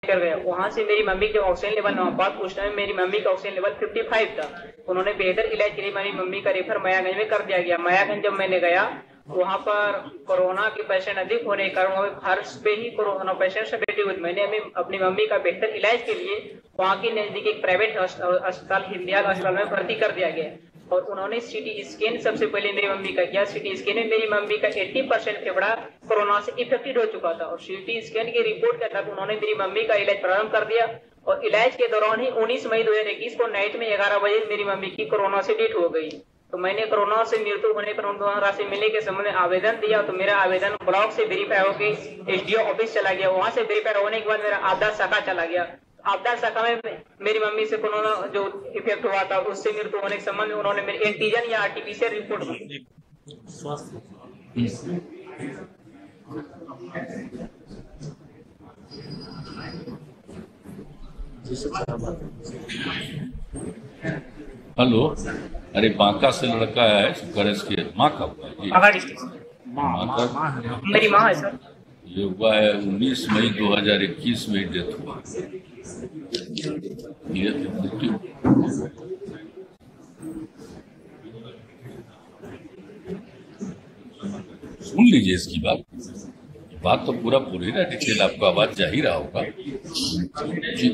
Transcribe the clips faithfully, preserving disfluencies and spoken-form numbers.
कर गया। वहां से मेरी मम्मी के ऑक्सीजन लेवल नवाबाद पूछने में मेरी मम्मी का ऑक्सीजन लेवल पचपन था। उन्होंने बेहतर इलाज के लिए मेरी मम्मी का रेफर मायागंज में कर दिया गया। मायागंज जब मैंने गया वहां पर कोरोना के पेशेंट अधिक होने के कारण वहाँ फर्श पे ही कोरोना पेशेंट से बैठे हुए। मैंने अपनी मम्मी का बेहतर इलाज के लिए वहाँ के नजदीक एक प्राइवेट अस्पताल हिंदयाल अस्पताल में भर्ती कर दिया गया और उन्होंने सीटी स्कैन सबसे पहले मेरी मम्मी का किया। सीटी स्कैन में मेरी मम्मी का अस्सी परसेंट फेफड़ा कोरोना से इफेक्टेड हो चुका था और सीटी स्कैन की रिपोर्ट के तहत उन्होंने मेरी मम्मी का इलाज प्रारंभ कर दिया और इलाज के दौरान ही उन्नीस मई दो हजार इक्कीस को नाइट में ग्यारह बजे मेरी मम्मी की कोरोना से डेथ हो गई। तो मैंने कोरोना से मृत्यु होने पर उन दोनों राशि मिलने के संबंध में आवेदन दिया। तो मेरा आवेदन ब्लॉक से वेरीफाई होकर एसडीओ ऑफिस चला गया। वहां से वेरीफाई होने के बाद मेरा आपदा शाखा चला गया। आपदा शाखा में मेरी मम्मी से कोरोना जो इफेक्ट हुआ था उससे मृत्यु होने के संबंध में उन्होंने मेरी एंटीजन या आरटीपीसीआर रिपोर्ट दी। हेलो, अरे बांका से लड़का है गणेश के माँ का हुआ है। बांका डिस्ट्रिक्ट माँ का मेरी माँ है सर। ये हुआ है उन्नीस मई दो हजार इक्कीस में डेथ हुआ। ये सुन लीजिए इसकी बात बात तो पूरा पूरी ना डिटेल आपको आवाज जा ही रहा होगा जी।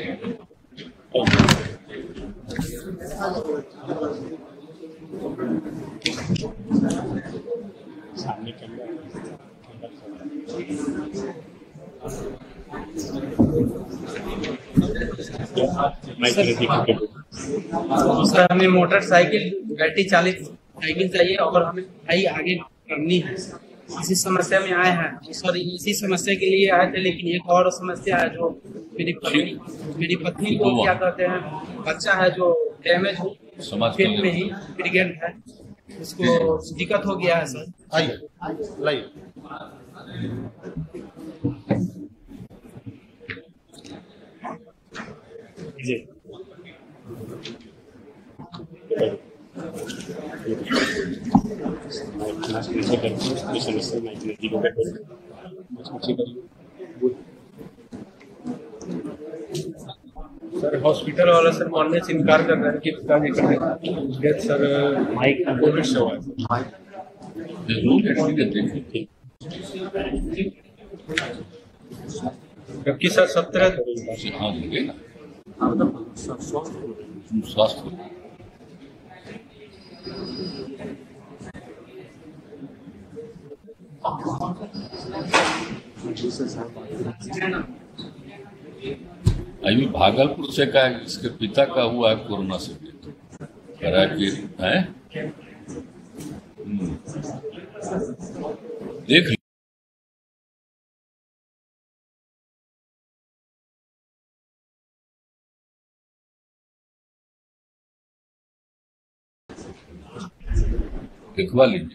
सर हमें मोटरसाइकिल बैटरी चालित साइकिल चाहिए और हमें भाई आगे करनी है। इसी समस्या में आए हैं सर, इसी समस्या के लिए आए थे। लेकिन एक और समस्या है जो मेरी पत्नी मेरी पत्नी को क्या कहते हैं, बच्चा है जो डैमेज हो पेट में ही ब्रिगेड है, उसको दिक्कत हो गया है सर। आइए लाइए जी सर हॉस्पिटल वाला सर मानने से इनकार कर रहा है कि इसका नहीं करने सर माइक कोविड से हुआ है। जबकि सर सत्रह हाँ देंगे ना स्वास्थ्य अभी भागलपुर से का इसके पिता का हुआ है कोरोना से करा कि है देख लिखवा लीजिए।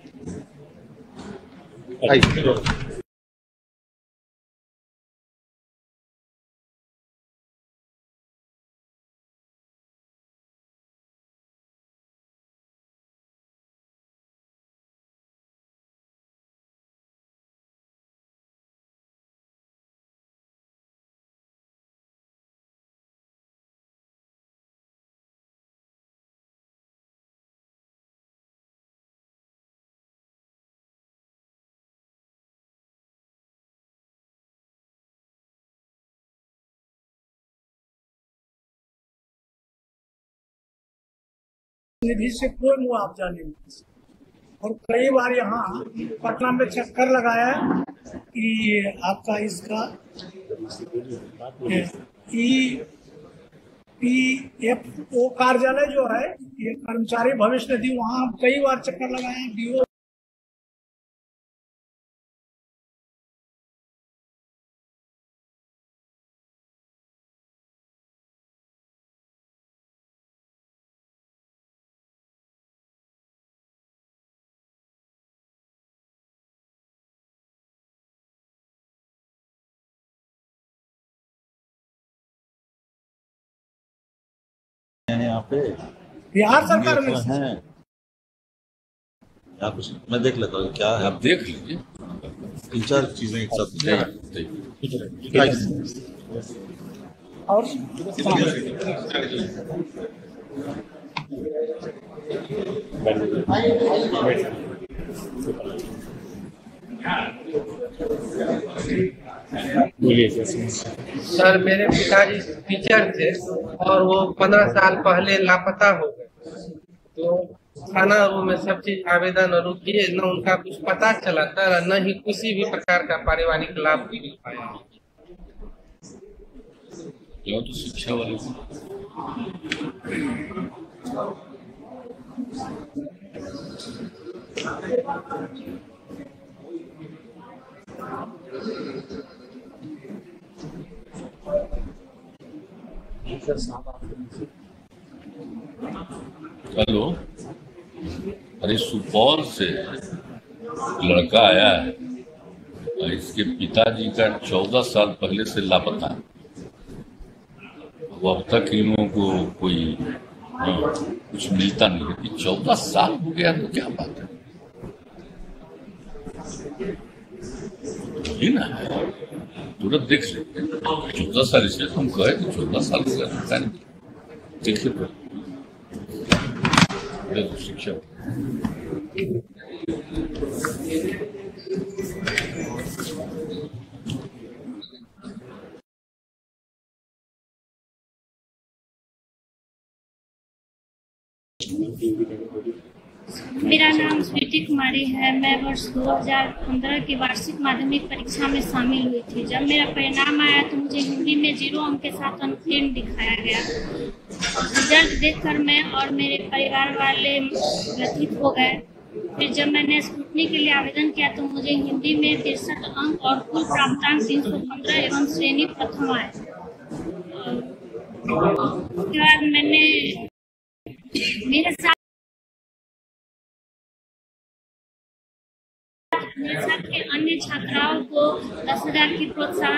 निधि से कोई मुआवजा नहीं और कई बार यहाँ पटना में चक्कर लगाया कि आपका इसका ई पी एफ ओ कार्यालय जो है ये कर्मचारी भविष्य निधि, वहाँ कई बार चक्कर लगाए डीओ यहाँ पे बिहार सरकार में है। आप मैं देख लेता हूँ क्या है, आप देख लीजिए। तीन चार चीजें एक साथ और सर मेरे पिताजी टीचर थे और वो पंद्रह साल पहले लापता हो गए। तो थाना वो में सब चीज आवेदन और किए, न उनका कुछ पता चला सर, न ही किसी भी प्रकार का पारिवारिक लाभ भी मिल पाया। या तो शिक्षा वाले हेलो, अरे सुपौल से लड़का आया है, इसके पिताजी का चौदह साल पहले से लापता है। वो अब तक इन लोगों को कोई हाँ, कुछ मिलता नहीं है कि चौदह साल हो गया तो क्या बात है, ही ना तुरंत देख लेते चौदह साल इसलिए हम कहे कि चौदह साल हो गया देखिए शिक्षा मेरा नाम स्वीटी कुमारी है। मैं वर्ष दो हज़ार पंद्रह की वार्षिक माध्यमिक परीक्षा में शामिल हुई थी। जब मेरा परिणाम आया तो मुझे हिंदी में जीरो अंक के साथ अनुत्तीर्ण दिखाया गया। रिजल्ट देखकर मैं और मेरे परिवार वाले व्यथित हो गए। फिर जब मैंने स्कूटनी के लिए आवेदन किया तो मुझे हिंदी में तिरसठ अंक और कुल प्राप्तांक तीन सौ पंद्रह एवं श्रेणी प्रथम आए। उसके बाद मैंने मेरे साथ मेरे साथ के अन्य छात्राओं को दस हजार की प्रोत्साहन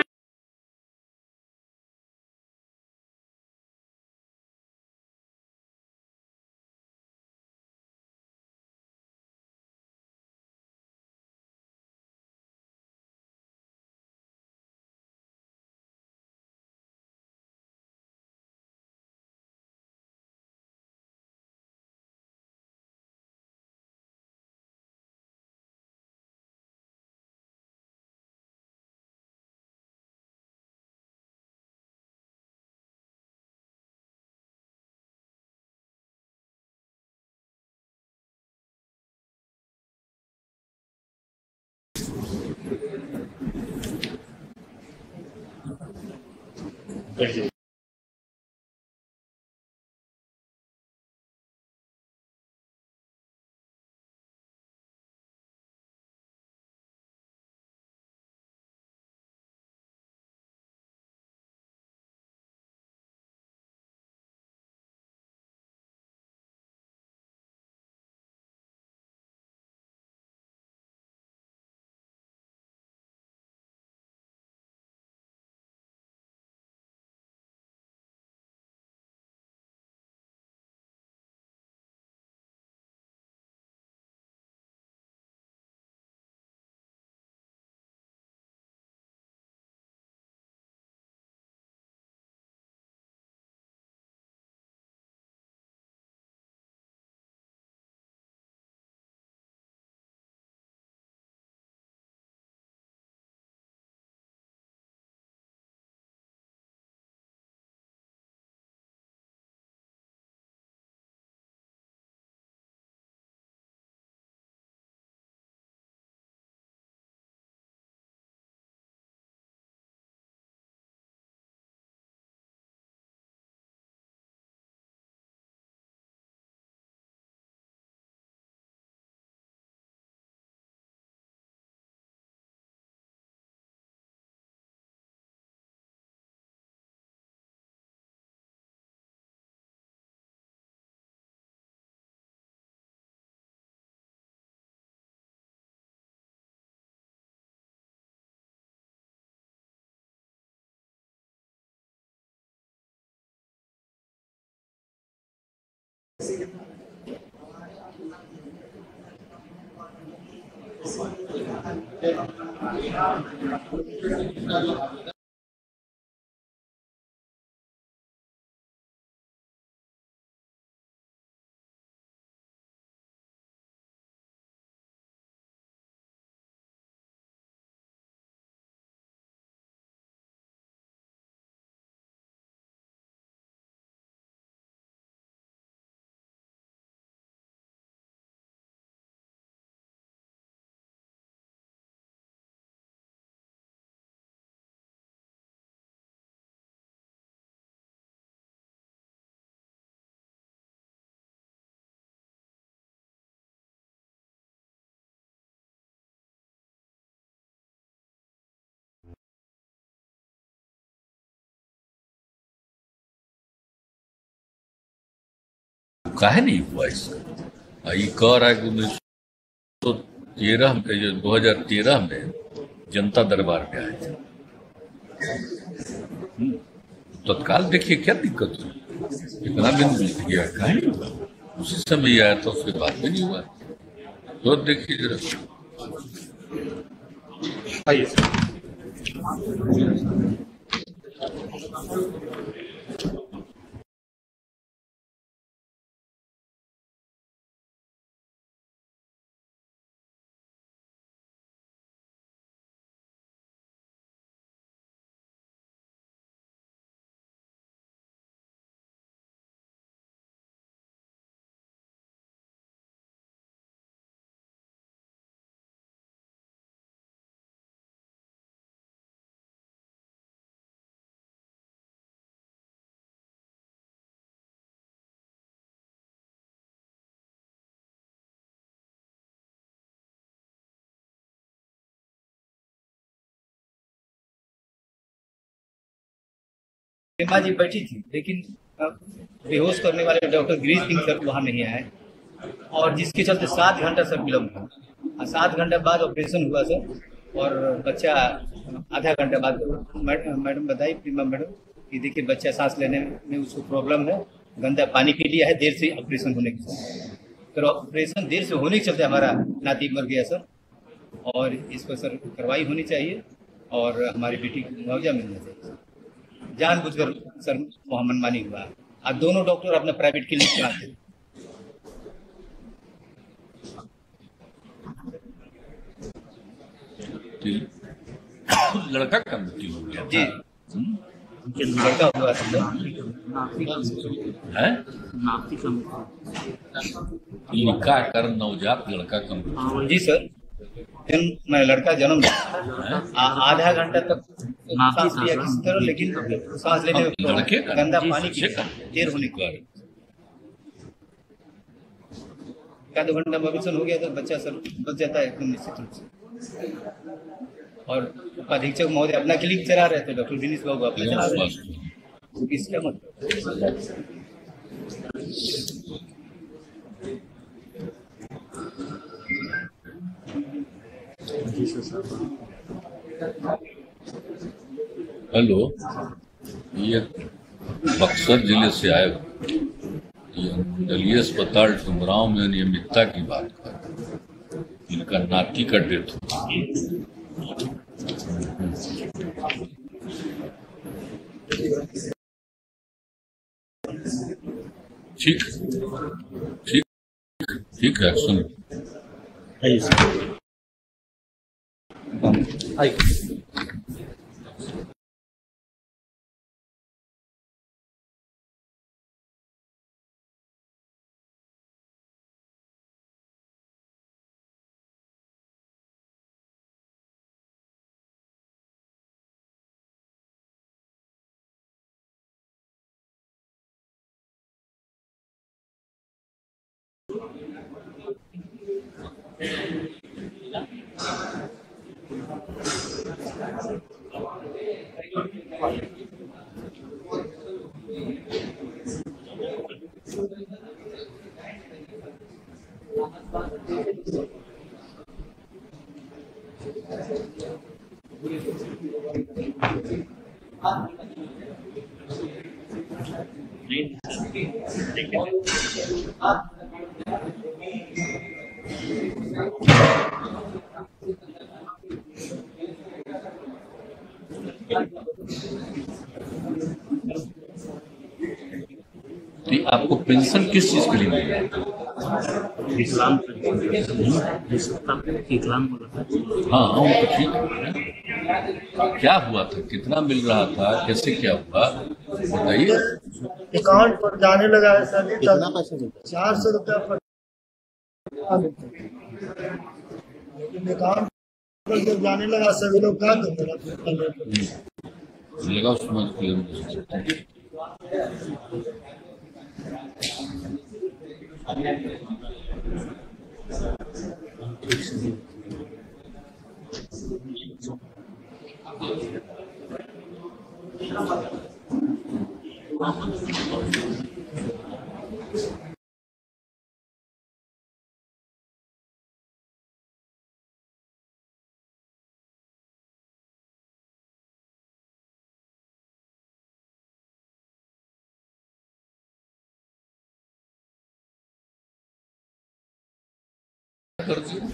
Thank you. काहे नहीं हुआ इसका? ये कह रहा है कि उन्नीस सौ तेरह में, दो हजार तेरह में जनता दरबार में आए थे। तत्काल देखिए क्या दिक्कत हुई, इतना दिन बीत गया, काहे नहीं हुआ? उसी समय आया था, उसके बाद में नहीं हुआ। तो देखिए जरा, आइए हेमा जी बैठी थी, लेकिन बेहोश करने वाले डॉक्टर गिरीश सिंह सर वहाँ नहीं आए, और जिसके चलते सात घंटा सर विलम्ब हुआ। सात घंटे बाद ऑपरेशन हुआ सर, और बच्चा आधा घंटा बाद मैडम बताई, प्रीमा मैडम, कि देखिए बच्चा सांस लेने में उसको प्रॉब्लम है, गंदा पानी पी लिया है देर से ऑपरेशन होने के साथ। तो ऑपरेशन देर से होने के चलते हमारा नाती मर गया सर, और इस पर सर कार्रवाई होनी चाहिए और हमारी बेटी को मुआवजा मिलना चाहिए। जानबूझकर सर वहाँ मनमानी हुआ। आज दोनों डॉक्टर अपना प्राइवेट क्लिनिक चलाते हैं। लड़का का मृत्यु हो गया जी, लड़का हुआ है, निकाह कर नवजात लड़का का मृत्यु। जी सर, मैं लड़का जन्म आधा घंटा तक सांस लिया किसी तरह, लेकिन सांस लेने में गंदा पानी देर होने के कारण का दो घंटा ऑपरेशन हो गया तो बच्चा सर बच जाता है एकदम निश्चित रूप से। और अधीक्षक महोदय अपना क्लिनिक चला रहे थे, डॉक्टर दिनेश बाबू अपना चला रहे थे, इसका मतलब हेलो, ये बक्सर जिले से आए, ये दलीय अस्पताल डुमरांव में अनियमितता की बात कर, इनका नाती का डेथ हुआ। ठीक ठीक ठीक है, सुन आइए कि आपको पेंशन किस चीज के लिए मिल रहा है? विकलांग विकलांग बोला था। हाँ वो तो ठीक है। क्या हुआ था, कितना मिल रहा था, कैसे क्या हुआ बताइए। अकाउंट पर जाने लगा है सर, कितना पैसा मिलता चार सौ रुपया पर लेकिन अकाउंट पर जब जाने लगा सभी लोग क्या करते लगा उसमें क्लियर हो सकता है। कर दिया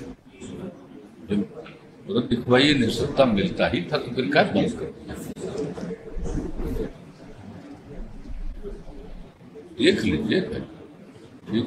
तो दिखवाइए, निश्चितता मिलता ही था तो फिर क्या बंद कर दिया? देख लीजिए ठीक।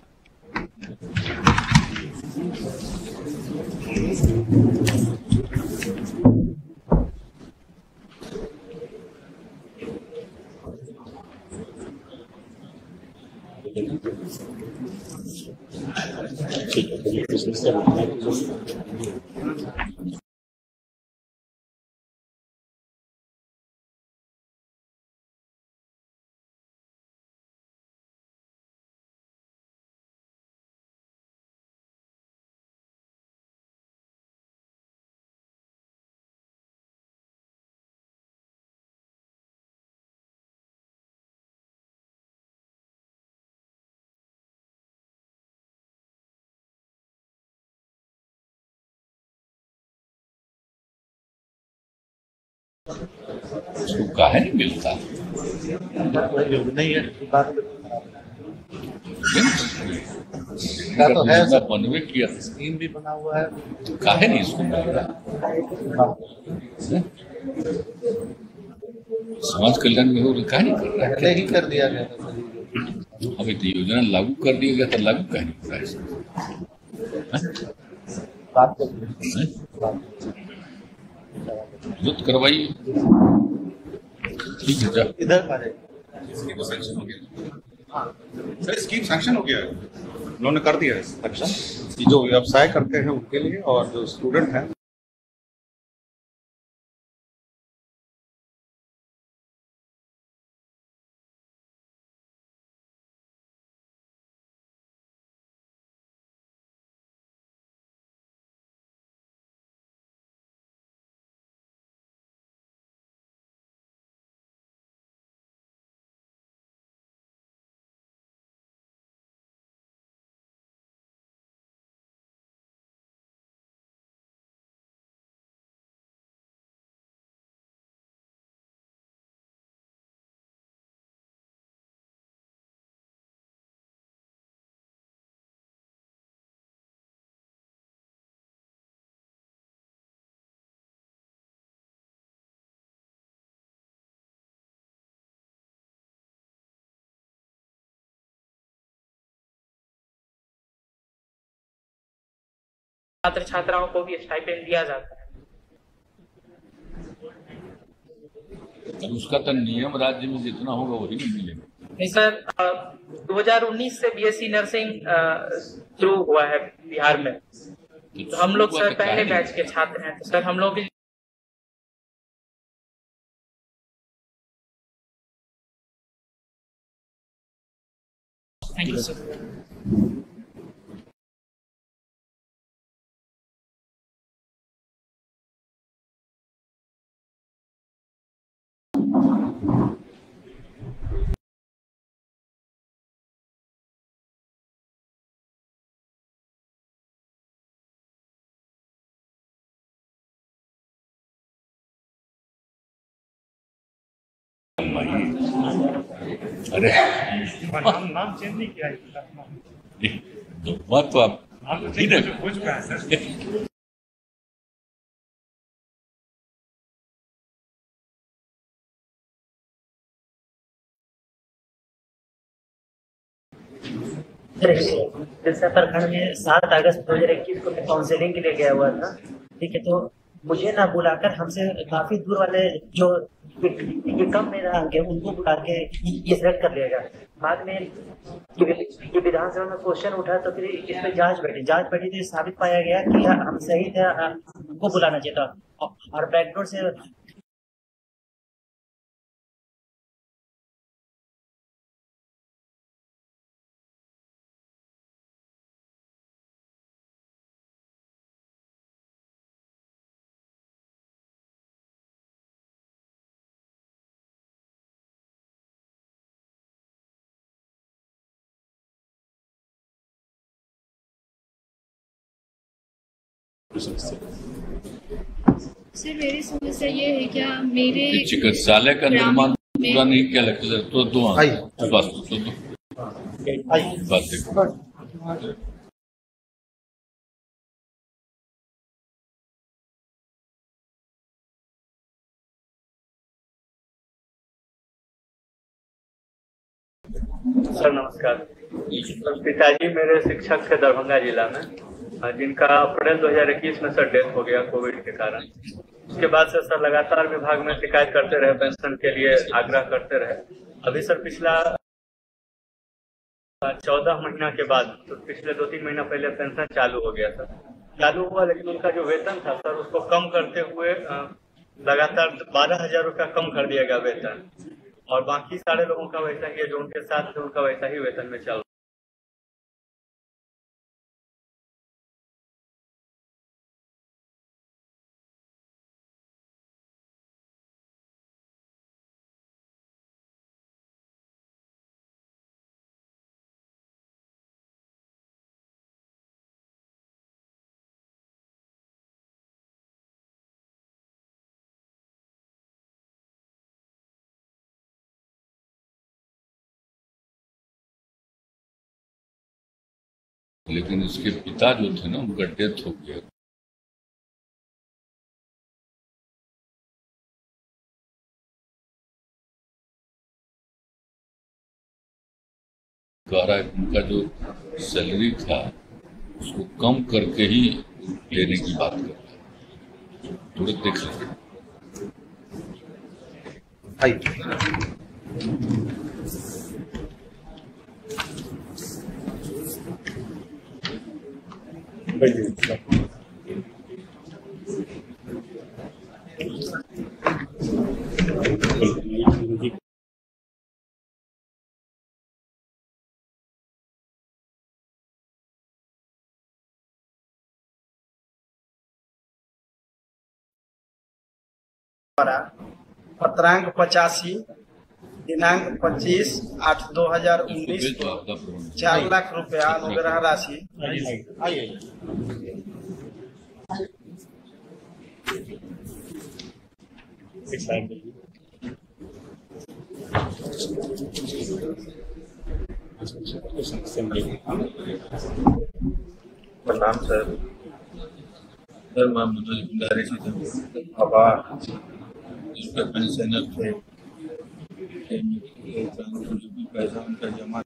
उसको काहे नहीं मिलता? नहीं है तो है बनवे किया, स्कीम भी बना हुआ है, तो काहे नहीं इसको मिल रहा? समाज कल्याण विभाग काहे नहीं कर रहा है? पहले ही कर दिया गया था। अभी तो योजना लागू कर दिया गया था, लागू काहे नहीं हो रहा है इसको? बात कर विरोध करवाइए। ठीक है जा इधर आ जाइए। सर स्कीम सैंक्शन हो गया है, उन्होंने कर दिया है सैंक्शन, कि जो व्यवसाय करते हैं उनके लिए और जो स्टूडेंट हैं छात्र छात्राओं को भी स्टाइपेंड दिया जाता है। अब उसका तो नियम राज्य में जितना होगा वही नहीं मिलेगा। नहीं सर, दो हज़ार उन्नीस से बीएससी नर्सिंग शुरू हुआ है बिहार में, तो हम लोग सर पहले बैच के छात्र हैं, तो सर हम लोग थैंक यू सर। अरे नाम नाम चेंज नहीं किया है, बात तो आप नाम तो ठीक है, कुछ का है सर। सिरसा प्रखंड में सात अगस्त दो हजार इक्कीस को मैं काउंसलिंग के लिए गया हुआ था। ठीक है, तो मुझे ना बुलाकर हमसे काफी दूर वाले जो ये कम मेरा अंक है उनको बुला के ये सिलेक्ट कर लिया गया। बाद में ये विधानसभा में क्वेश्चन उठा तो फिर इस पर जांच बैठी जांच बैठी तो साबित पाया गया कि हम सही थे, हमको बुलाना चाहिए था और बैकडोर से सर मेरी समस्या ये है क्या मेरे चिकित्सालय का निर्माण पूरा नहीं किया लगता तो दो बस तो दो बात देखो। सर नमस्कार। पिताजी मेरे शिक्षक थे दरभंगा जिला में, जिनका अप्रैल दो हजार इक्कीस में सर डेथ हो गया कोविड के कारण। उसके बाद से सर लगातार विभाग में शिकायत करते रहे, पेंशन के लिए आग्रह करते रहे। अभी सर पिछला चौदह महीना के बाद तो पिछले दो तीन महीना पहले पेंशन चालू हो गया सर। चालू हुआ लेकिन उनका जो वेतन था सर उसको कम करते हुए लगातार बारह हजार रुपया कम कर दिया गया वेतन, और बाकी सारे लोगों का वैसा ही है, जो उनके साथ थे उनका वैसा ही वेतन में चल। लेकिन इसके पिता जो थे ना उनका डेथ हो गया। कह रहा है उनका जो सैलरी था उसको कम करके ही लेने की बात कर रहा है, थोड़े देख लीजिए। पत्रांक पचासी दिनांक पच्चीस आठ दो हजार उन्नीस को चार लाख रुपया अनुग्रह राशि प्रणाम सर। सर मैं मनोज भंडारी जी अब इसका पेंशनर थे, जो भी पैसा उनका जमा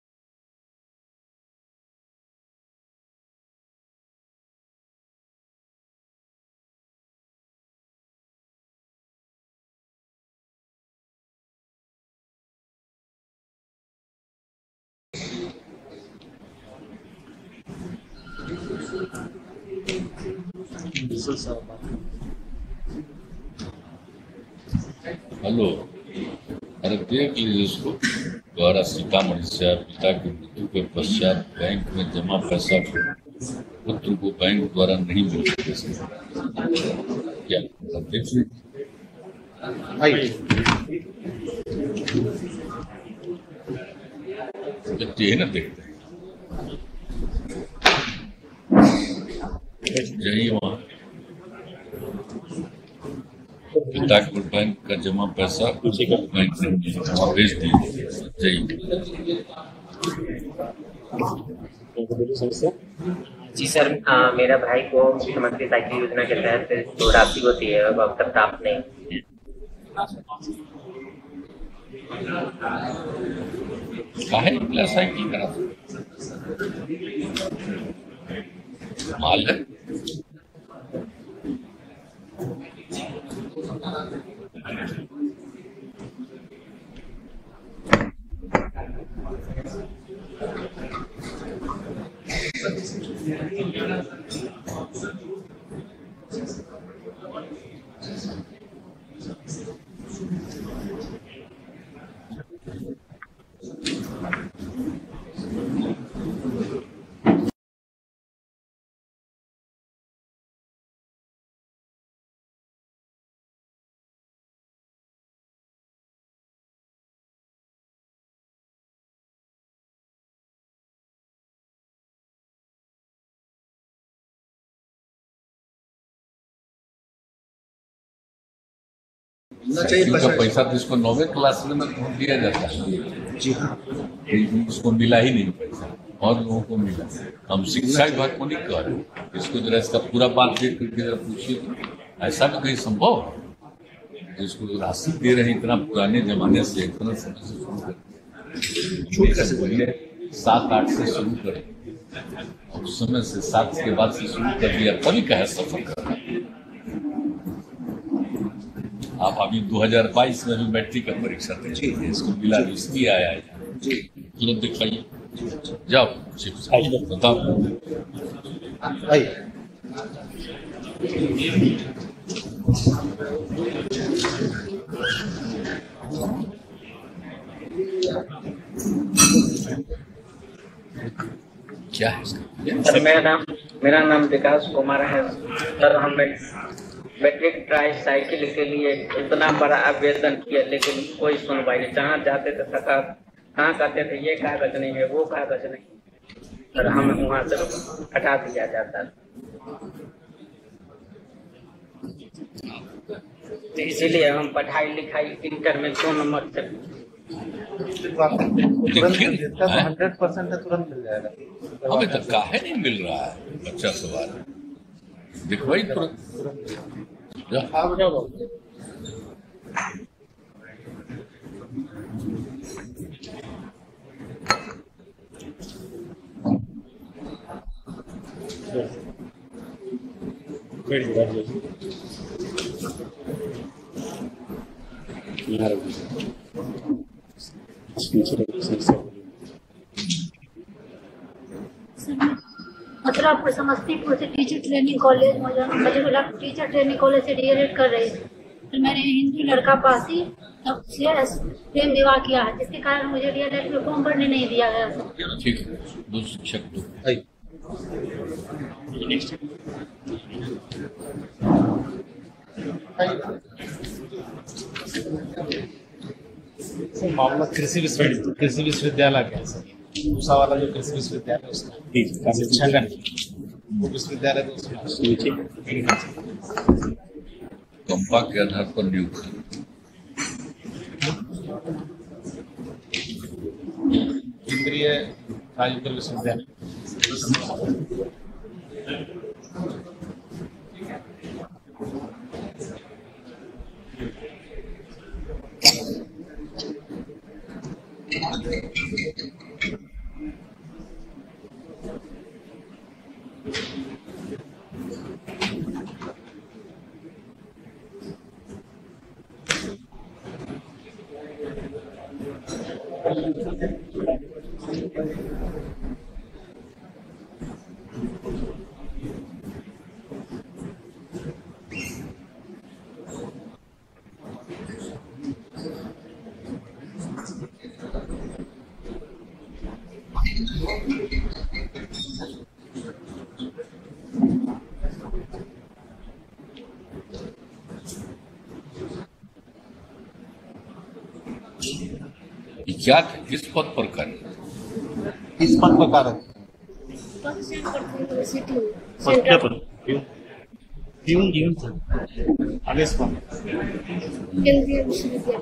हेलो अरे देख लीजिए इसको। द्वारा सीतामढ़ी से पिता की मृत्यु के पश्चात बैंक में जमा पैसा पुत्र को बैंक द्वारा नहीं मिल क्या देख लीजिए। यही ना देखते हैं यही वहाँ पिता को बैंक का जमा पैसा बैंक ने भेज दिया। जी सर, आ, मेरा भाई को मुख्यमंत्री साइकिल योजना के तहत जो राशि होती है वो अब तक प्राप्त नहीं। काहे निकला साइकिल का माल है। क्योंकि पैसा तो इसको नौवे क्लास में तो दिया जाता है। जी हाँ, उसको मिला ही नहीं पैसा, और लोगों को मिला। हम शिक्षा विभाग को नहीं कह रहे, इसको जरा इसका पूरा बात देख करके जरा पूछिए तो ऐसा भी कहीं संभव है इसको राशि दे रहे हैं इतना पुराने जमाने से, इतना समय से शुरू कर पहले सात आठ से शुरू करें और उस समय से सात के बाद से शुरू कर दिया तभी कहे सफर करना। आप अभी दो हज़ार बाईस में भी मैट्रिक का परीक्षा दे, इसको मिला इसलिए आया है। तुरंत दिखाइए, जाओ बताओ। क्या है इसका? सर मेरा नाम मेरा नाम विकास कुमार है सर। हमने मैट्रिक ट्राई साइकिल के लिए इतना बड़ा आवेदन किया लेकिन कोई सुनवाई नहीं। जहाँ जाते थे सरकार कहाँ कहते थे ये कागज नहीं है, वो कागज नहीं, और हमें वहाँ से हटा दिया जाता था। तो इसीलिए हम पढ़ाई लिखाई इंटर में दो नंबर से हंड्रेड परसेंट तुरंत मिल जाएगा। हमें तो काहे नहीं मिल रहा है? बच्चा सवाल दिखवाई तुरंत। मथुरापुर समस्तीपुर से टीचर ट्रेनिंग कॉलेज मजूला टीचर ट्रेनिंग कॉलेज से डीएलएड कर रही थी। फिर मैंने हिंदी लड़का पास ही तब से प्रेम विवाह किया है, जिसके कारण मुझे डीएलएड में फॉर्म भरने नहीं दिया गया था। ठीक है, दो शिक्षक दो मामला कृषि विश्वविद्यालय कृषि विश्वविद्यालय का है सर। दूसरा वाला जो कृषि विश्वविद्यालय उसका शिक्षागण वो विश्वविद्यालय कंपा के आधार पर नियुक्त केंद्रीय राजकीय विश्वविद्यालय। क्या किस पद पर कार्य किस पद पर कार्य जीवन जीवन था आदेश पर केंद्रीय विश्वविद्यालय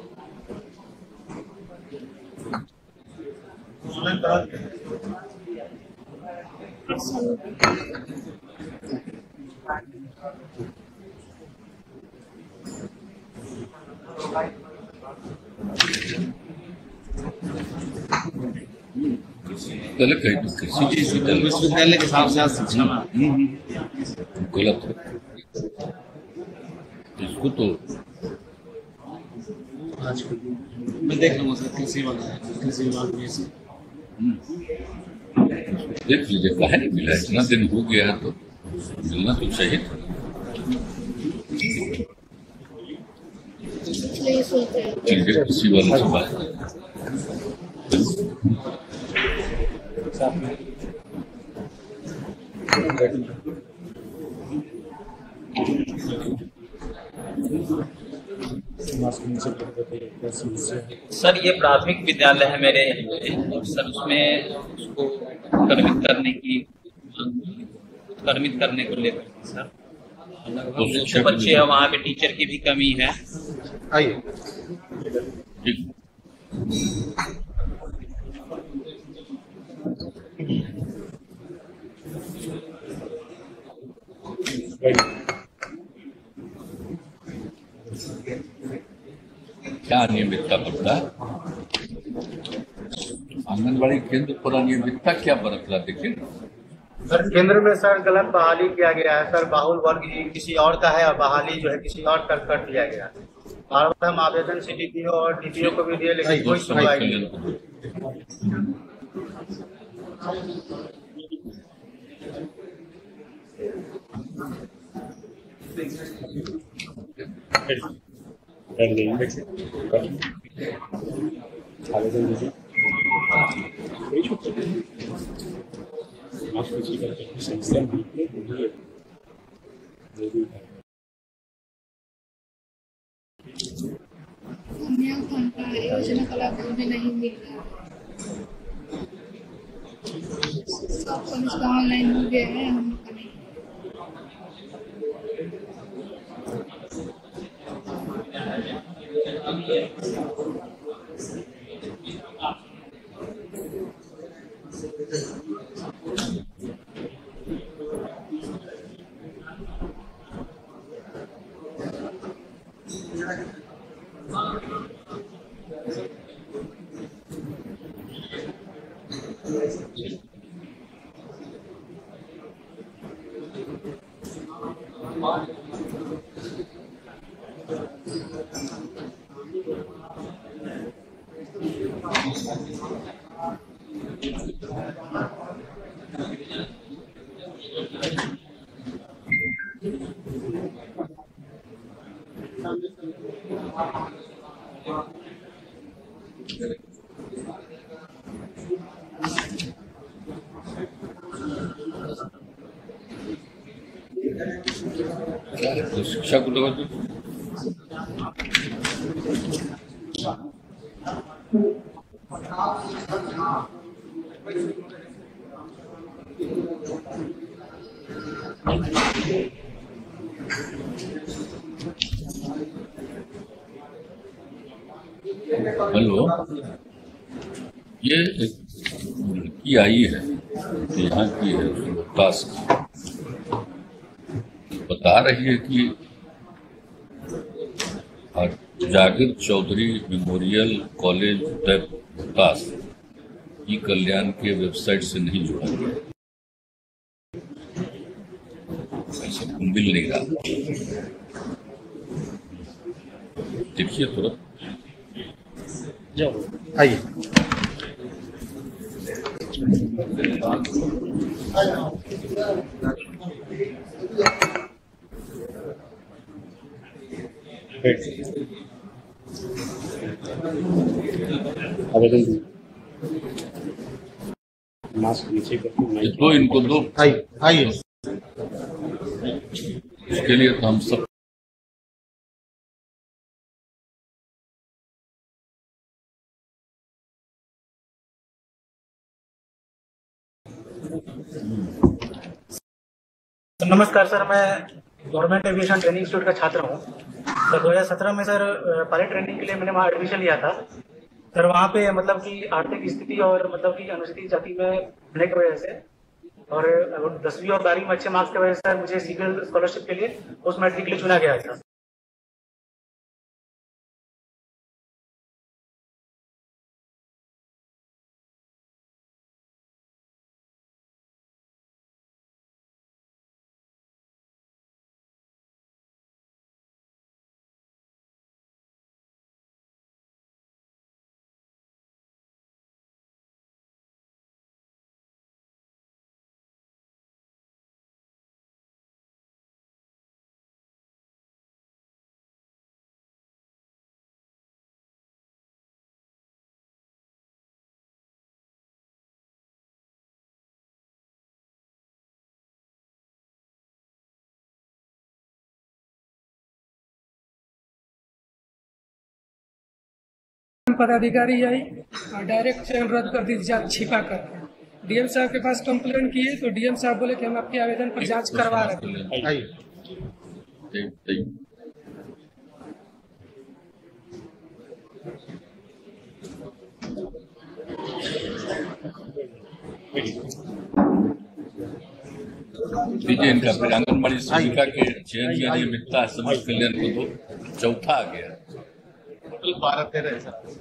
गलत है, तो कृषि विश्वविद्यालय विश्वविद्यालय के हिसाब से आज शिक्षा गलत है। इसको तो आज मैं देख लूंगा सर, कृषि वाला है, कृषि विभाग में से देख लीजिए, कहा नहीं मिला, इतना दिन हो गया है तो मिलना तो चाहिए था। ठीक है, किसी वाले से बात सर, ये प्राथमिक विद्यालय है मेरे और सर उसमें उसको कर्मित करने की कर्मित करने को लेकर सर तो बच्चे हैं, वहाँ पे टीचर की भी कमी है। आइए क्या अनियमितता बरता? आंगनबाड़ी केंद्र पर अनियमितता क्या बरत रहा, देखिए सर केंद्र में सर गलत बहाली किया गया है सर, बाहुल वर्ग किसी और का है और बहाली जो है किसी और कर कर दिया गया है। बार बार हम आवेदन सी डीपीओ और डीपीओ को भी दिए लेकिन कोई सुनवाई नहीं। आवेदन दीजिए। योजना का लाभ भी नहीं मिल रहा, सब कुछ ऑनलाइन हो गया है, हम लोग का नहीं। तो शिक्षा को लगा दो। हेलो, ये एक लड़की आई है, यहाँ की है, रोहतास की, बता रही है कि Jagir Chaudhary memorial college Rohtas E Kalyan के वेबसाइट से नहीं जुड़ा गया, ऐसा मिल नहीं रहा। देखिए तुरंत आइए आवेदन दीजिए। मास्क नीचे करके दो, इनको दो। आइए आइए इसके लिए तो हम सब नमस्कार सर, मैं गवर्नमेंट एविएशन ट्रेनिंग इंस्टीट्यूट का छात्र हूँ। तो दो हज़ार सत्रह में सर पायलट ट्रेनिंग के लिए मैंने वहाँ एडमिशन लिया था सर। वहाँ पे मतलब कि आर्थिक स्थिति और मतलब कि अनुसूचित जाति में होने की वजह से और दसवीं और बारहवीं में अच्छे मार्क्स की वजह से मुझे सिविल स्कॉलरशिप के लिए पोस्ट मैट्रिक के लिए चुना गया था। पदाधिकारी आई और डायरेक्ट चयन रद्द कर दी जांच छिपा कर। डीएम साहब के पास कंप्लेन किए तो डीएम साहब बोले कि हम आपके आवेदन पर जांच करवा रहे हैं। दीजिए इनका फिर आंगनबाड़ी सेविका के चयन की अनियमितता समाज कल्याण को तो चौथा आ गया। टोटल बारह तेरह है सर।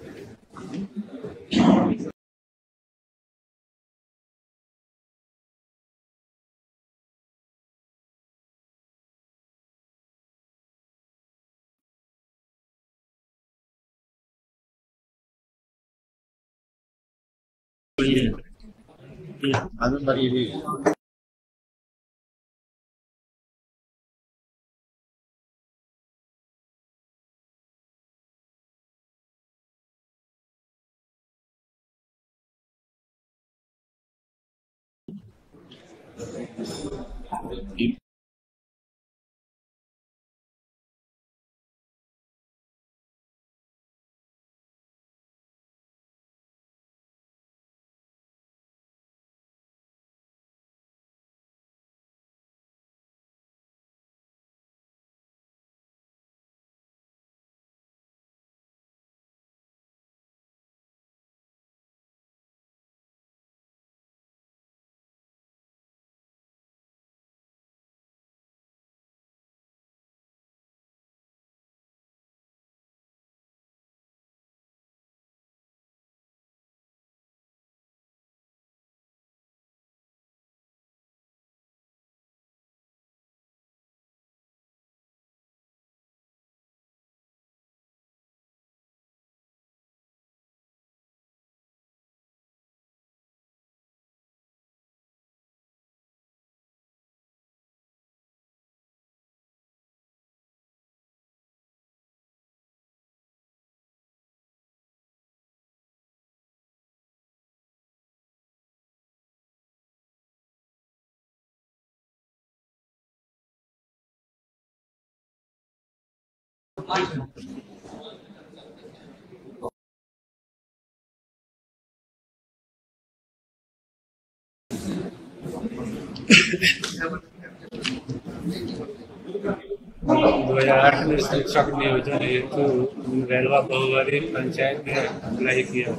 आंगनबाड़ी भी दो हजार आठ में शिक्षक नियोजन हेतु रेलवा बहुवरी पंचायत में अप्लाई किया।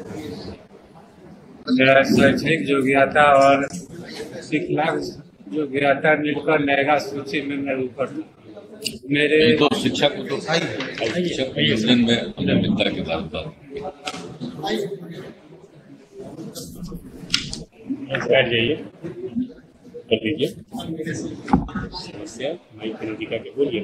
मेरा शैक्षणिक योग्यता और शिक्षक योग्यता मिलकर नएगा सूची में मैं ऊपर मेरे तो शिक्षक को तो शिक्षक नियोजन में अनियमितता के बात जाइए कर दीजिए समस्या माइक नदिका के बोलिए।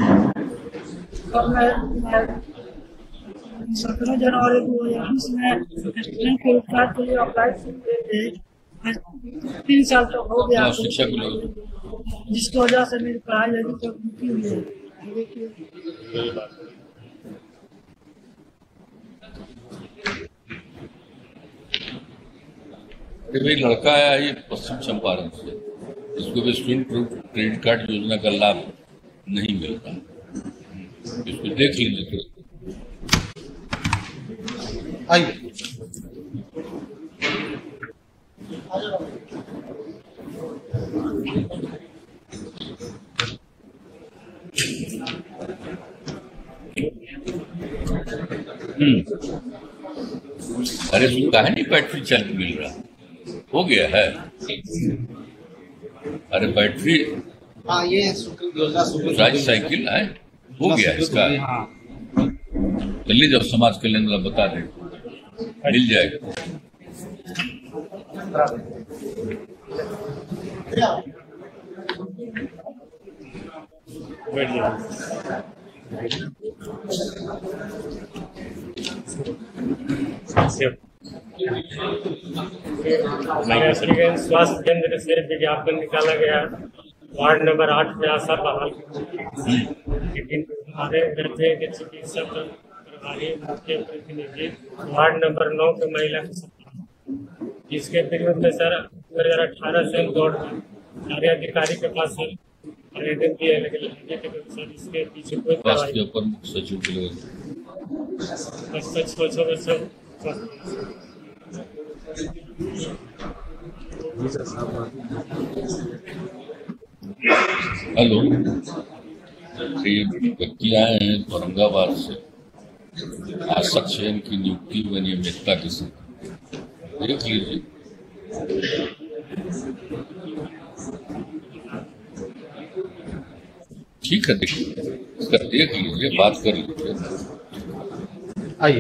सत्रह जनवरी दो हजार बीस में स्टूडेंट के कार्ड के लिए अप्लाई किए तीन साल तक तो हो गया, शिक्षक जिसकी वजह से मेरी पढ़ाई अभी तक रुकी हुई है। भाई लड़का आया है पश्चिम चंपारण से, इसको भी स्टूडेंट क्रेडिट कार्ड योजना का लाभ नहीं मिलता, इसको देख लीजिए। आइए अरे तू कहा नहीं बैटरी चालित मिल रहा हो गया है। अरे बैटरी हाँ ये राज साइकिल है हो गया इसका। चलिए जब समाज कल्याण वाला बता दे मिल जाएगा। स्वास्थ्य केंद्र से विज्ञापन निकाला गया, वार्ड नंबर आठ में आशा बहाल, लेकिन हमारे बैठे के चिकित्सक प्रभारी मुख्य प्रतिनिधि वार्ड नंबर नौ के महिला जिसके विरोध में सर दो हजार अठारह से दौड़ कार्याधिकारी के पास आवेदन दिया, लेकिन सर इसके पीछे कोई स्वास्थ्य प्रमुख सचिव बस सच सोचो बस सब हेलो, ये व्यक्ति आए हैं औरंगाबाद से आशा चयन की नियुक्ति व नियमितता के संबंध, देख लीजिए। ठीक है, देखिए इसका देख लीजिए, बात कर लीजिए। आइए।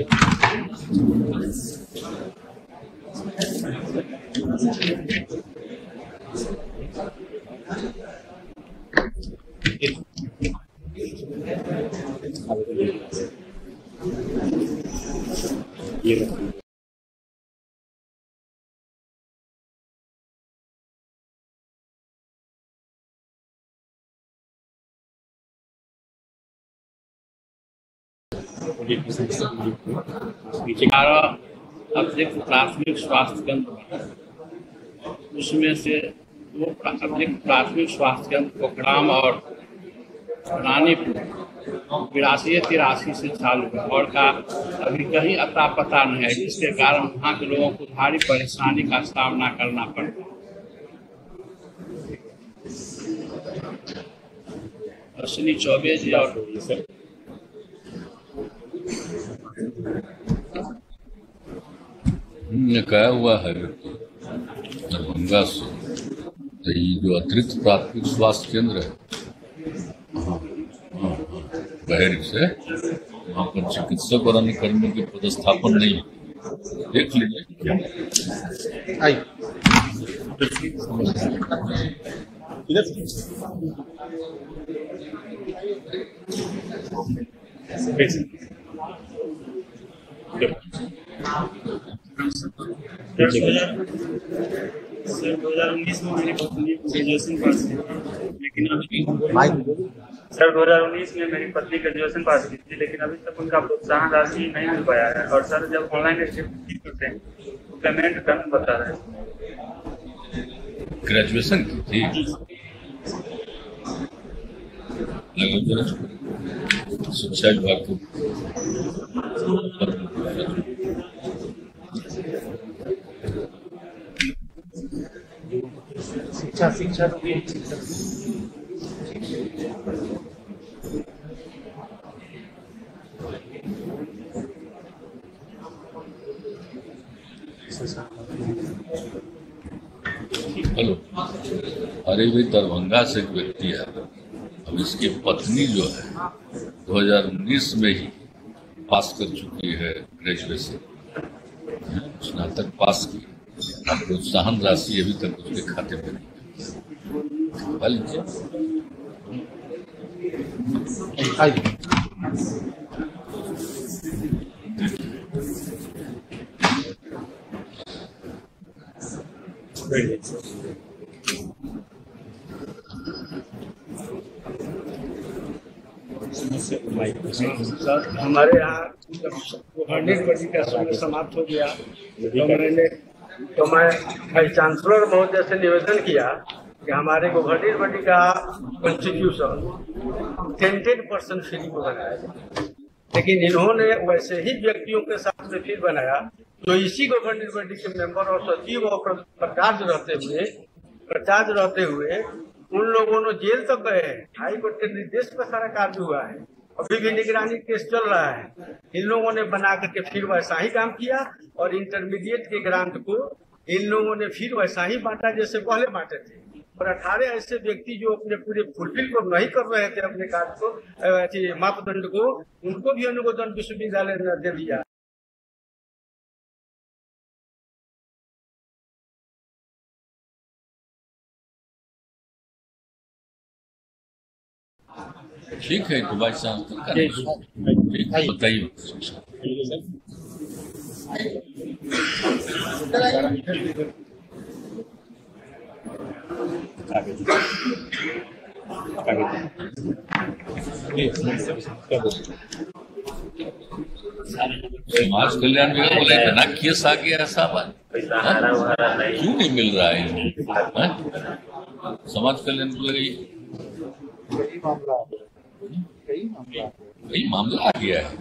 ये ग्यारह अतिरिक्त प्राथमिक स्वास्थ्य केंद्र, उसमें से वो अतिरिक्त प्राथमिक स्वास्थ्य केंद्र पोखराम और रानीपुर बिरासी तिरासी से चालू है और का अभी कहीं अता पता नहीं है, जिसके कारण वहाँ के लोगों को भारी परेशानी का सामना करना पड़ता है। अश्विनी चौबे जी और ने कहा हुआ है दरभंगा से, तो ये जो अतिरिक्त प्राथमिक स्वास्थ्य केंद्र है बहरी से, वहाँ पर चिकित्सक और अन्य कर्मियों के पदस्थापन नहीं है, देख लीजिए। आइए। सर दो हजार उन्नीस में मेरी पत्नी ग्रेजुएशन पास की, लेकिन अभी सर दो हजार उन्नीस में मेरी पत्नी ग्रेजुएशन पास की थी, लेकिन अभी तक उनका प्रोत्साहन राशि नहीं मिल पाया है। और सर जब ऑनलाइन स्टेटमेंट करते हैं तो पेमेंट डन बता रहे हैं। ग्रेजुएशन की थी, शिक्षा विभाग को शिक्षा शिक्षा तो हेलो, अरे भाई दरभंगा से एक व्यक्ति है, अब इसकी पत्नी जो है दो हजार उन्नीस में ही पास कर चुकी है ग्रेजुएशन, स्नातक पास की, प्रोत्साहन राशि अभी तक उसके खाते में नहीं। सर हमारे यहाँ हंड्रेड बजे का समय समाप्त हो गया, तो मैंने तो मैं वाइस चांसलर महोदय से निवेदन किया कि हमारे गवर्नर बॉडी का constitution ten ten percent free को बनाया जाए, लेकिन इन्होंने वैसे ही व्यक्तियों के साथ में फिर बनाया जो इसी गवर्नर बॉडी के मेंबर और सचिव और प्रचार्ज रहते हुए प्रचार्ज रहते हुए उन लोगों ने जेल तक गए हैं। हाई कोर्ट के निर्देश पर सारा कार्य हुआ है, अभी भी निगरानी केस चल रहा है। इन लोगों ने बना करके फिर वैसा ही काम किया और इंटरमीडिएट के ग्रांट को इन लोगों ने फिर वैसा ही बांटा जैसे पहले बांटे थे। और अठारह ऐसे व्यक्ति जो अपने पूरे फुलफिल को नहीं कर रहे थे अपने कार्य को, मापदंड को, उनको भी अनुमोदन विश्वविद्यालय ने दे दिया। ठीक है, तो वाइस चांसलर का ठीक है, बताइए। समाज कल्याण विभाग बोला इतना केस आ गया ऐसा बात, क्यों नहीं मिल रहा है? समाज कल्याण बोला वही मामला आ गया है।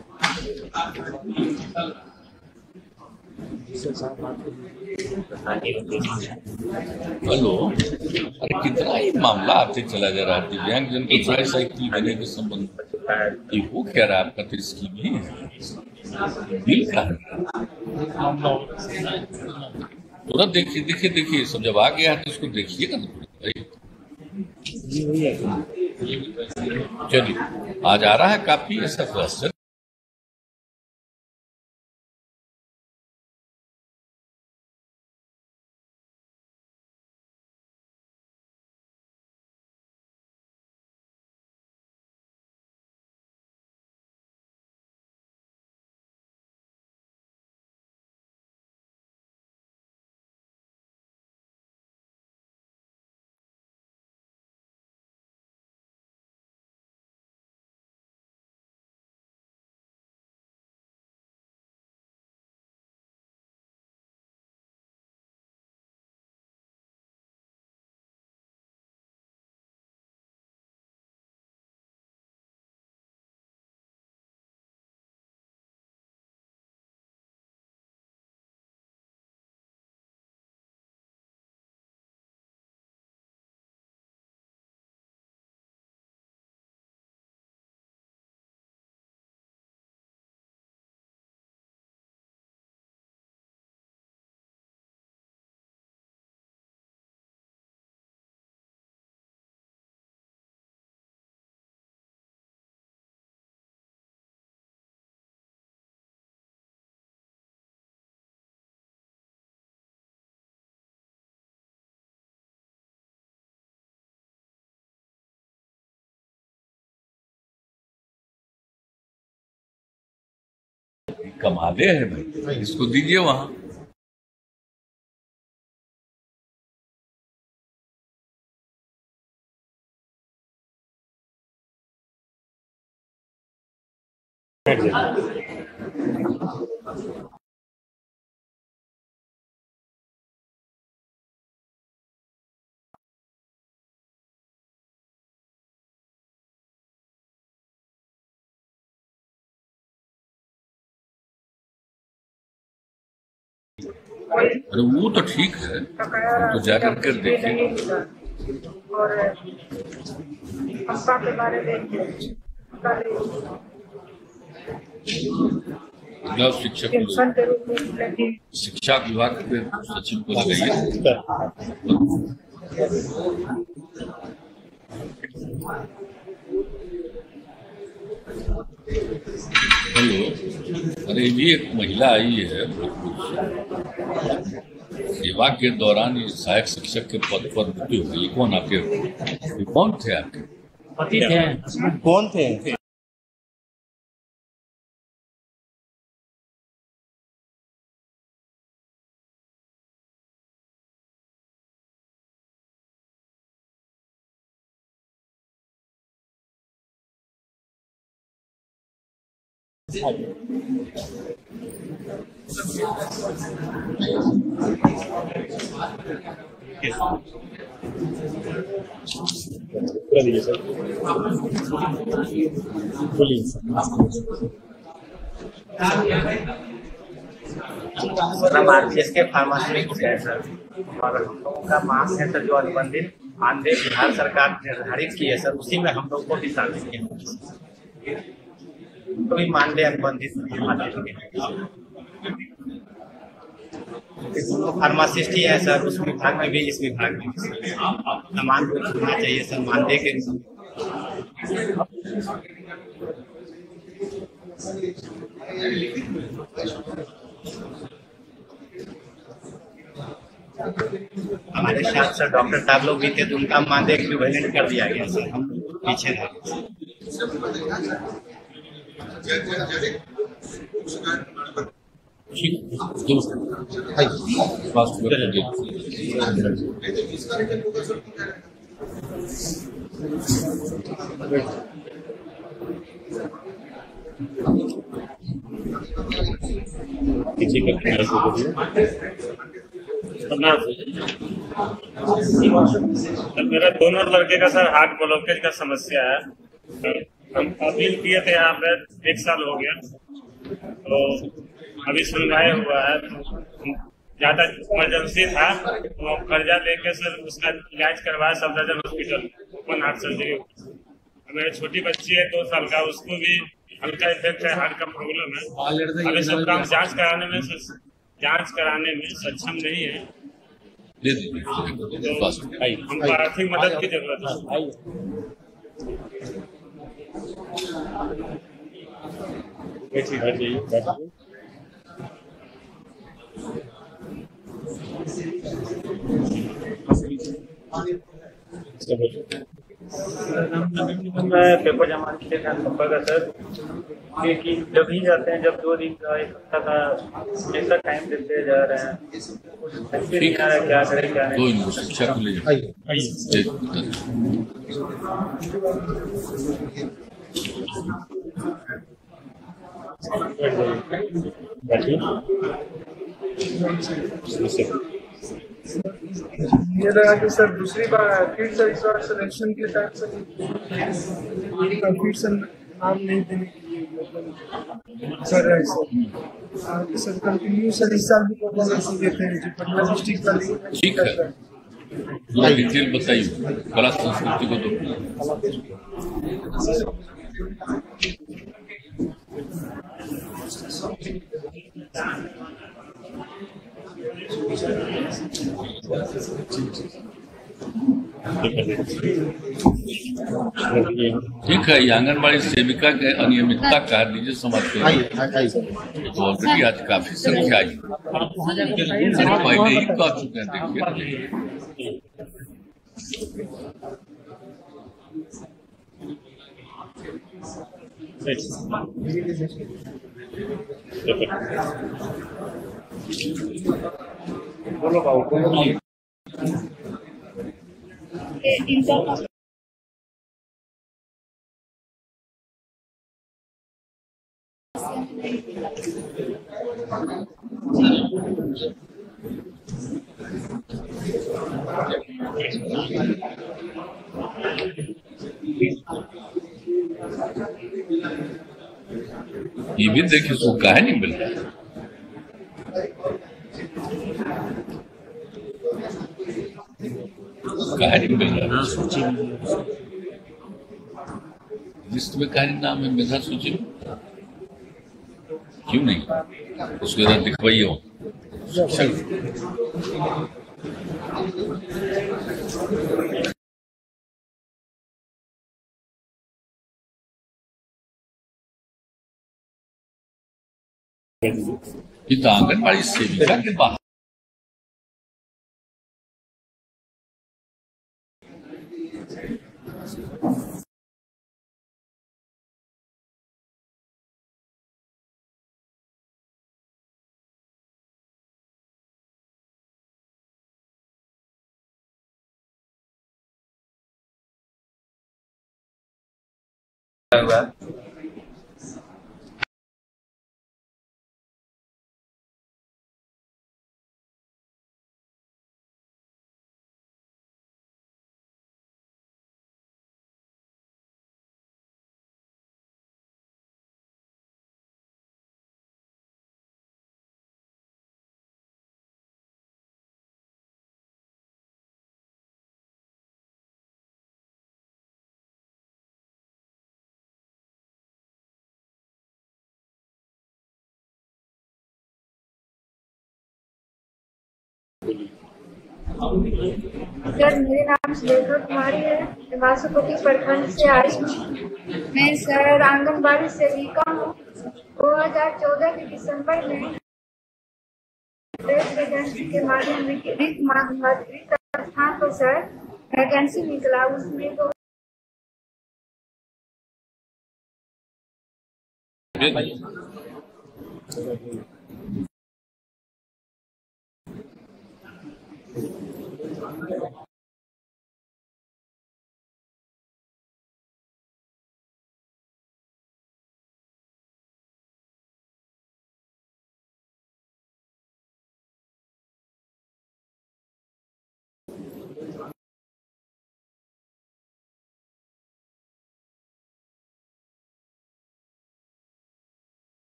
हेलो, अरे कितना ही मामला आते चला जा रहा है। दिव्यांग जन को ट्राई साइकिल देने के संबंध ये वो कह रहा है आपका तो स्कीम ही है, बिल का है। तुरंत देखिए देखिए देखिए सब जब आ गया है तो इसको देखिएगा तो चलिए आज आ रहा है काफी ऐसा क्वेश्चन। कमाले है भाई, इसको दीजिए वहां। अरे वो तो ठीक है, तो जाकर के देखें। और के बारे में शिक्षक शिक्षा विभाग के सचिव को लगाइए। हेलो, अरे भी एक महिला आई है सेवा के दौरान ये सहायक शिक्षक के पद पर मृत्यु हो गई। कौन आपके ये कौन थे आपके पति थे? कौन थे? बोलिए सर, बोलिए सर। हम आरपीएस के फार्मास्यूटिक्स है सर, और हम लोगों का मांग है सर जो अनुबंधित मानदेय बिहार सरकार निर्धारित की है सर, उसी में हम लोग को भी शामिल किया। तो भी मानदेय अनुबंधित फार्मासिस्ट ही है सर, उस विभाग में भी इस विभाग में भी समान रूप होना चाहिए सर मानदेय के। हमारे साथ सर डॉक्टर साहब लोग भी थे, तो उनका मानदेय इक्विवेलेंट कर दिया गया सर, हम पीछे रह मेरा दोनों लड़के का सर हार्ट ब्लॉकेज का समस्या है, हम अपील किए थे यहाँ पे, एक साल हो गया, तो अभी सुनवाई हुआ है। तो ज्यादा इमरजेंसी था तो हम कर्जा लेके सर उसका इलाज करवाया Safdarjung hospital, open heart surgery. मेरी छोटी बच्ची है दो साल का, उसको भी हल्का इफेक्ट है, हार्ट का प्रॉब्लम है। अभी सब काम जांच कराने में जांच कराने में सक्षम नहीं है, तो हमको आर्थिक मदद की जरूरत है। मैं पेपर जमा किए थे पापा का सर, क्योंकि जब ही जाते हैं, जब दो दिन का एक हफ्ता का जैसा टाइम देते जा रहे हैं, नहीं आ रहा क्या करें क्या नहीं। शिक्षा को ले ये लगा कि सर दूसरी बार फिर से इस बार सिलेक्शन के टाइम से फिर से नाम नहीं देने के लिए सर ऐसे सर कंटिन्यू सर इस साल भी परफॉर्मेंस देते हैं जो पटना डिस्ट्रिक्ट का लीग। ठीक है, पूरा डिटेल बताइए कला संस्कृति को तो। ठीक है, ये आंगनबाड़ी सेविका के अनियमितता कार्य लीजिए समाज के, तो ऑलरेडी आज काफी संख्या आई, पहले ही कह चुके हैं। देखिए बोलो बाबू बोलो। ये भी देखिए उसको काहे नहीं मिल रहा है। काहे नहीं मिल रहा है, लिस्ट में काहे नाम है मेधा सूची में, क्यों नहीं उसको इधर दिखवाइए हो। ये तो आंगनबाड़ी सेविका के बाहर हुआ। सर मेरे नाम सुलेखा कुमारी है, वासुपति प्रखंड से आई हूँ। मैं सर आंगनबाड़ी सेविका हूँ। दो हजार चौदह के दिसंबर में प्रेस एजेंसी के माध्यम में रिक्त स्थान पर सर वैकेंसी निकला, उसमें तो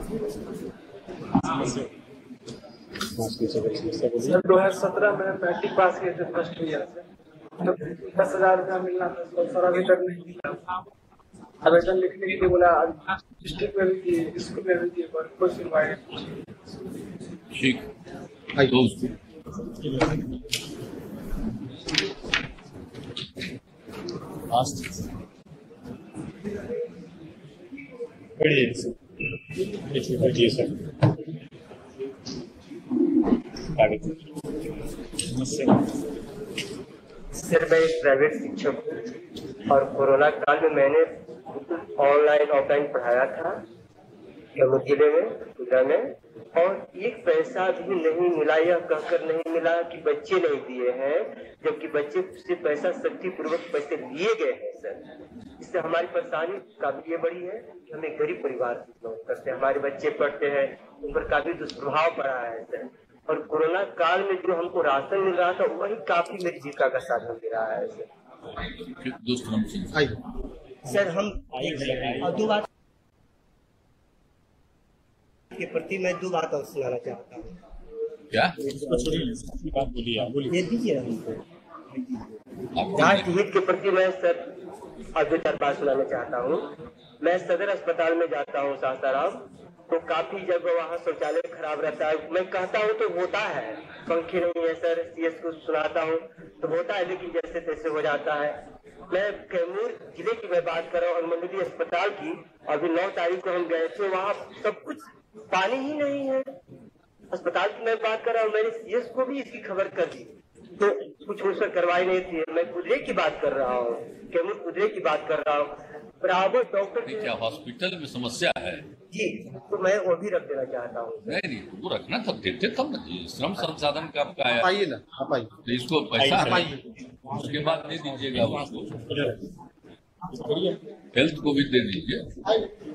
सर दो हजार सत्रह में मैट्रिक पास किए थे फर्स्ट ईयर से, तो दस हजार रुपया मिलना था तो सर अभी तक नहीं मिला। आवेदन लिखने के लिए बोला, डिस्ट्रिक्ट में भी दिए, स्कूल में भी दिए, पर कोई सुनवाई नहीं। ठीक तो सर मैं एक प्राइवेट शिक्षक हूँ और कोरोना काल में मैंने ऑनलाइन ऑफलाइन पढ़ाया था कैमूर जिले में पूजा में, और एक पैसा भी नहीं मिला, यह कहकर नहीं मिला कि बच्चे नहीं दिए हैं, जबकि बच्चे से पैसा शक्ति पूर्वक पैसे लिए गए हैं सर। इससे हमारी परेशानी काफी ये बड़ी है कि हमें गरीब परिवार से बिलोंग करते हैं, हमारे बच्चे पढ़ते हैं, उन पर काफी दुष्प्रभाव पड़ा है सर। और कोरोना काल में जो हमको राशन मिल रहा था वही काफी मेरी जीविका का साधन दे रहा है सर। सर हम और दो बात के प्रति मैं दो बात और सुनाना चाहता हूँ। क्या बात बोलिए ये दीजिए हमको। जांच हित के प्रति मैं सर और दो चार बात सुनाना चाहता हूँ। मैं सदर अस्पताल में जाता हूँ सासाराम, तो काफी जगह वहाँ शौचालय खराब रहता है। मैं कहता हूँ तो होता है, पंखे नहीं है सर, सीएस को सुनाता हूँ तो होता है, लेकिन जैसे तैसे हो जाता है। मैं कैमूर जिले की मैं बात कर रहा हूँ, अनुमंडलीय अस्पताल की, अभी नौ तारीख को हम गए थे, वहाँ सब कुछ पानी ही नहीं है। अस्पताल की मैं बात कर रहा हूँ, मैंने सीएस को भी इसकी खबर कर दी तो कुछ उस पर कार्रवाई नहीं थी। मैं कुदरे की बात कर रहा हूँ, कैमूर कुदरे की बात कर रहा हूँ। बराबर डॉक्टर क्या हॉस्पिटल में समस्या है जी, तो मैं वो भी रख देना चाहता हूँ। नहीं नहीं वो रखना तब देते तब ना जी, श्रम संसाधन का आपका आया, आइए ना आप आइए, तो इसको पैसा है उसके बाद दे दीजिएगा उसको, हेल्थ को भी दे दीजिए।